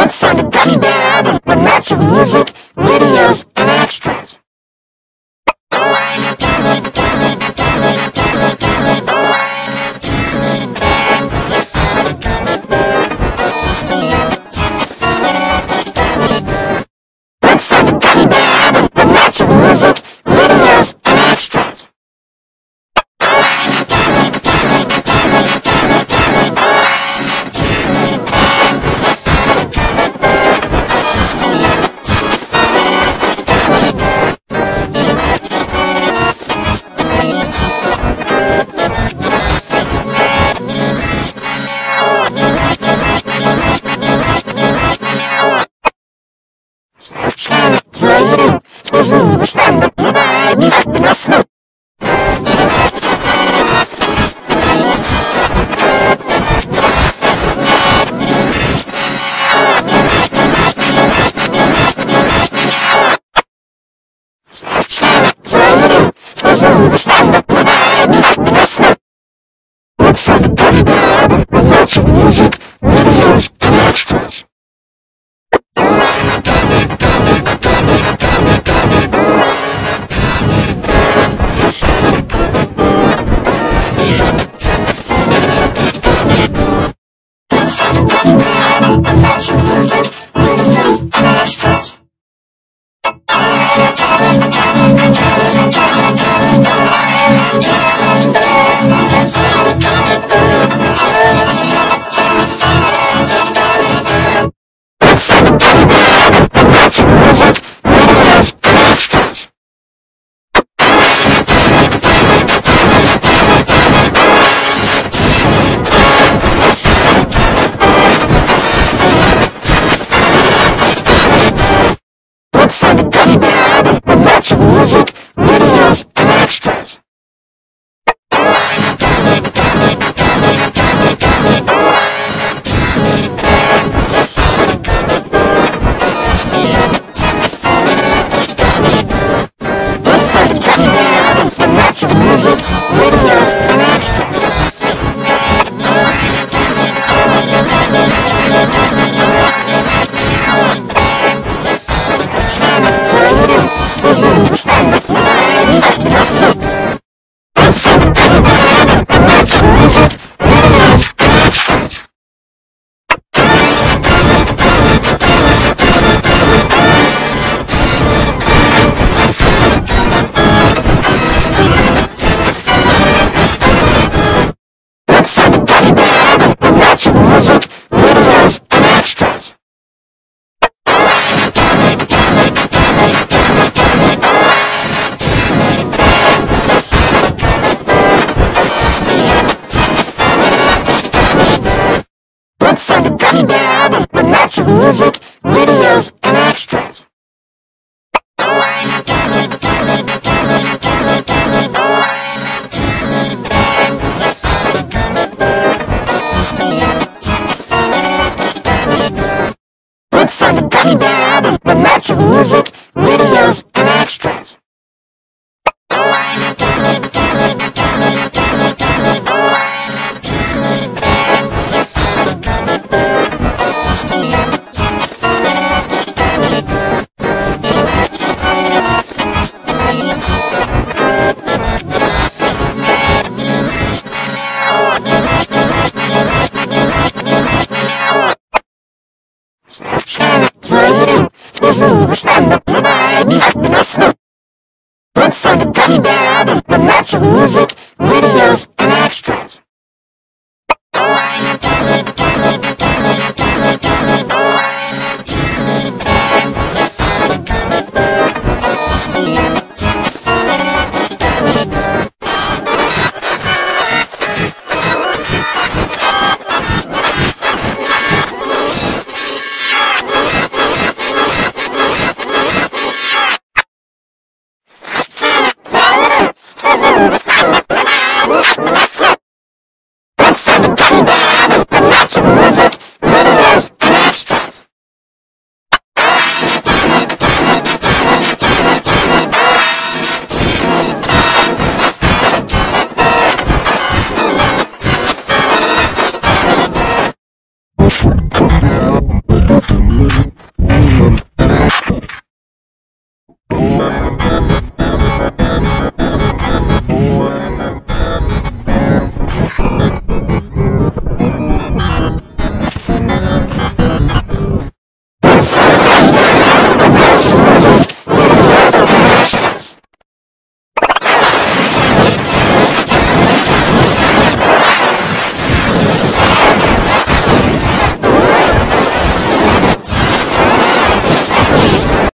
Look for the Gummy Bear album with lots of music, videos, and extras. Look for the Gummy Bear album with lots of music, videos, and extras. Look for the Gummy Bear album with lots of music, videos, and extras. Music, videos, and extras. Look for the Gummy Bear album with lots of music, videos, and extras. Music, videos, and extras. Look for the Gummy Bear album with lots of music, videos, and extras. Look for the Gummy Bear album with lots of music, videos, and extras. Look for the Gummy Bear album with lots of music, videos, and extras.